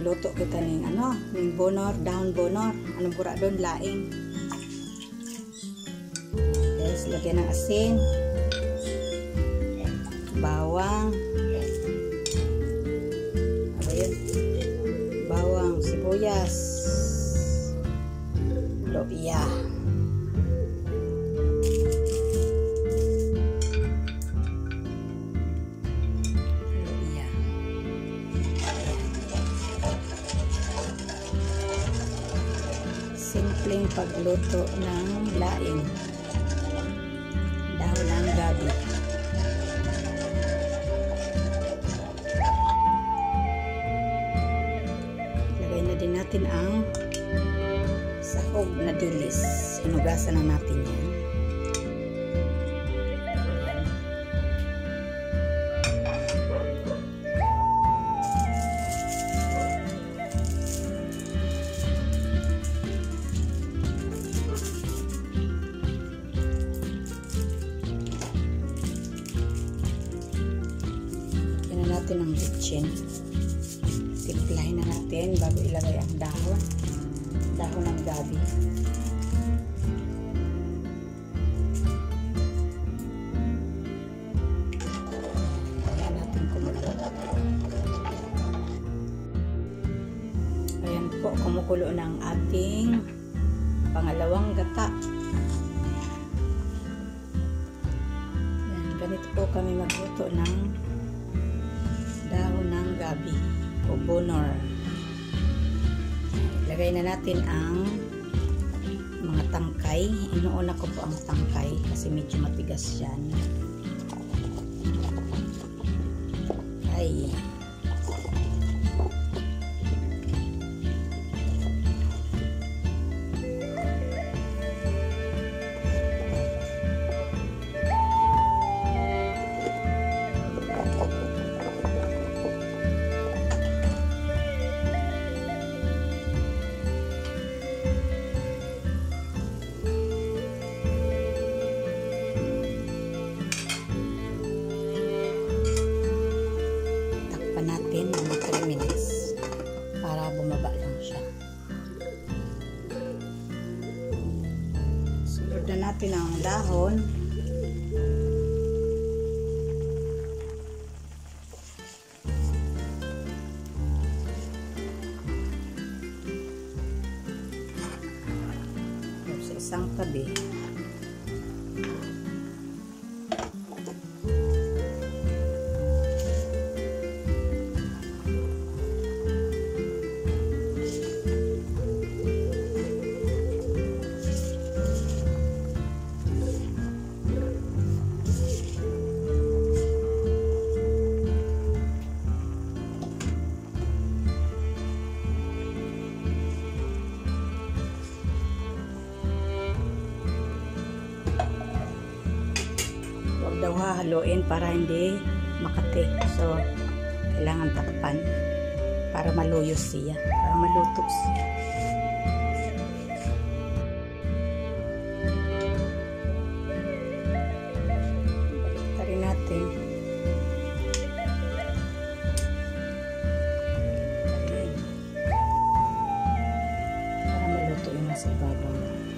magluto kita ning ning bonor, dahon bonor. Ano bura doon, laing. Guys, lagyan ng asin, bawang, ano yun? Bawang, sibuyas, luya. Simpleng pagluto ng laing, dahon ng gabi. Lagay na din natin ang sahog na dilis. Hinugasan na natin yan. Natin ang bitchin. Timplahin na natin bago ilagay ang dahon ng gabi. Ayan natin kumulo. Ayan po, kumukulo ng ating pangalawang gata. Ayan, ganito po kami magluto ng dahon ng gabi o bonor. Lagay na natin ang mga tangkay. Inuuna ko po ang tangkay kasi medyo matigas yan. Ay. Natin ng 3 minutes para bumaba lang siya. Sunod na natin ang dahon. Sa isang tabi. Daw hahaluin para hindi makati. So, kailangan takpan para maluyos siya, para maluto siya. Balik rin natin. Para maluto yung nasa ibabaw.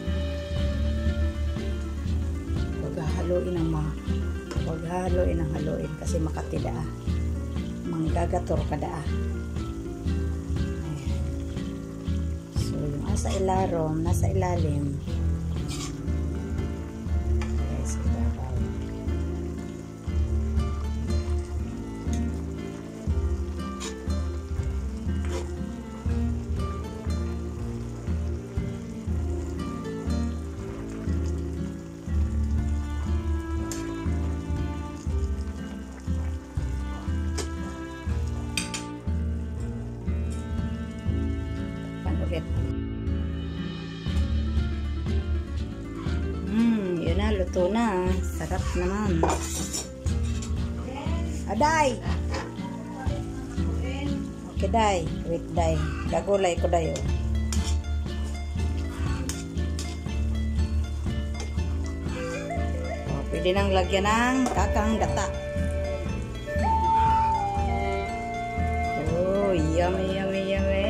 Huwag haluin ang haluin kasi makatida. Manggagator ka daa. Ayan. So, yung asa ilarom, nasa ilalim. Yes, ibabaw. Yun na, luto na. Sarap naman. Aday! Okay, day. Wait, day. Gagulay ko, day. Pwede nang lagyan ng kakang gata. Oh, yummy, yummy, yummy.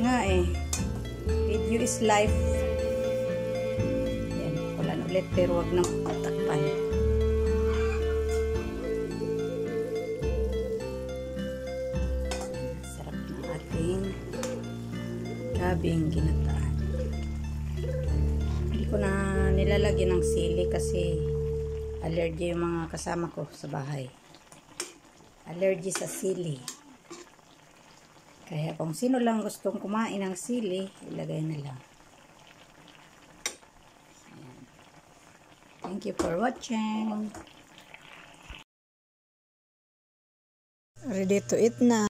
nga eh. Video is life. Yan, kulan ulit pero wag nang patakpan. Sarap ng ating gabing ginataan. Hindi ko na nilalagyan ng sili kasi allergy yung mga kasama ko sa bahay. Allergy sa sili. Kaya kung sino lang gustong kumain ng sili, ilagay na lang. Ayan. Thank you for watching. Ready to eat na.